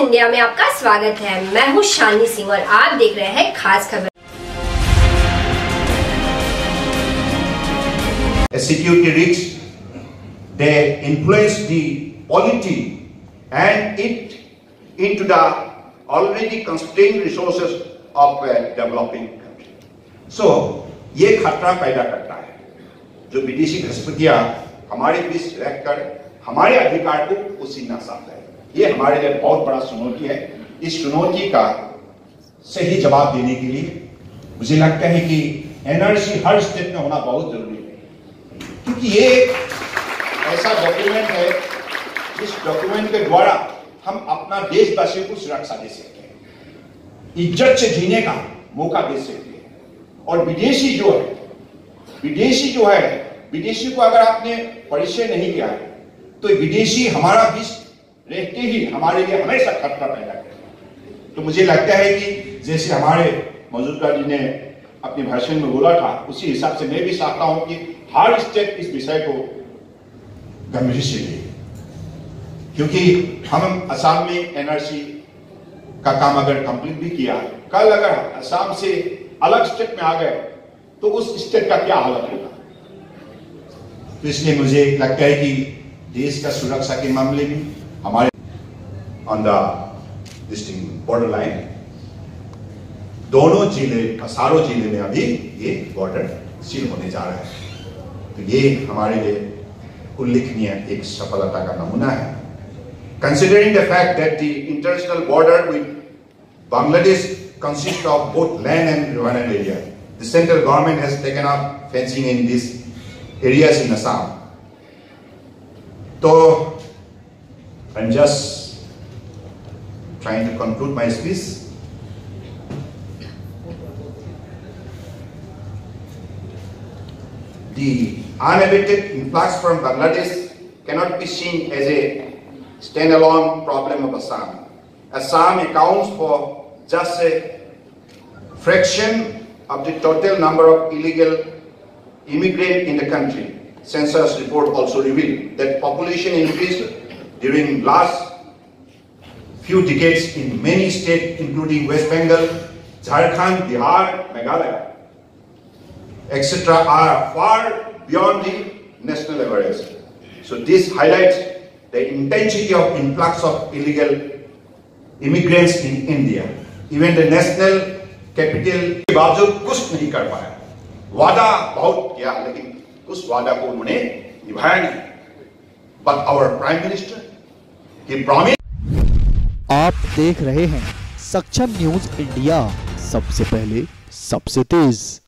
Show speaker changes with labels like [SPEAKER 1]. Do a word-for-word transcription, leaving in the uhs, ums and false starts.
[SPEAKER 1] India में आपका स्वागत है। मैं हूं शालिनी सिंह और आप देख रहे हैं खास खबर।
[SPEAKER 2] Security risks, they influence the polity and it into the already constrained resources of a developing country. So, ये खतरा पैदा करता है जो विदेशी घुसपैठियां हमारे बीच रहकर हमारे अधिकार को उसीना चाहते हैं। ये हमारे लिए बहुत बड़ा चुनौती है। इस चुनौती का सही जवाब देने के लिए मुझे लगता है कि एनआरसी हर स्टेट में होना बहुत जरूरी है, क्योंकि ये ऐसा डॉक्यूमेंट है जिस डॉक्यूमेंट के द्वारा हम अपना देशवासियों को सुरक्षा दे सकते हैं, इज्जत से जीने का मौका दे सकते हैं। और विदेशी जो है विदेशी जो है विदेशी को अगर आपने परिचय नहीं किया है तो विदेशी हमारा बीच रहते ही हमारे लिए हमेशा खतरा पैदा करते। तो मुझे लगता है कि जैसे हमारे मौजूदा जी ने अपने भाषण में बोला था, उसी हिसाब से मैं भी चाहता हूं कि हर स्टेट इस विषय को गंभीर से ले, क्योंकि हम असम में एनआरसी का काम अगर कंप्लीट भी किया, कल अगर असम से अलग स्टेट में आ गए तो उस स्टेट का क्या हालत होगा। तो इसलिए मुझे लगता है कि देश का सुरक्षा के मामले में हमारे on the district border line दोनों जिले सारों जिले में अभी ये बॉर्डर सील होने जा रहा है। तो ये हमारे लिए उल्लेखनीय एक सफलता का नमूना है। Considering the fact that the international border with Bangladesh consists of both land and riverine area, the central government has taken up fencing in these areas in Assam. So, I'm just trying to conclude my speech. The unabated influx from Bangladesh cannot be seen as a standalone problem of Assam. Assam accounts for just a fraction of the total number of illegal immigrants in the country. Census report also revealed that population increased during last few decades in many states, including West Bengal, Jharkhand, Bihar, Meghalaya, et cetera, are far beyond the national average. So this highlights the intensity of influx of illegal immigrants in India. Even the national capital के बावजूद कुछ नहीं कर पाया। वादा बहुत किया लेकिन उस वादा को उन्होंने निभाया नहीं। But our Prime Minister, he promised.
[SPEAKER 3] आप देख रहे हैं सक्षम न्यूज इंडिया, सबसे पहले सबसे तेज।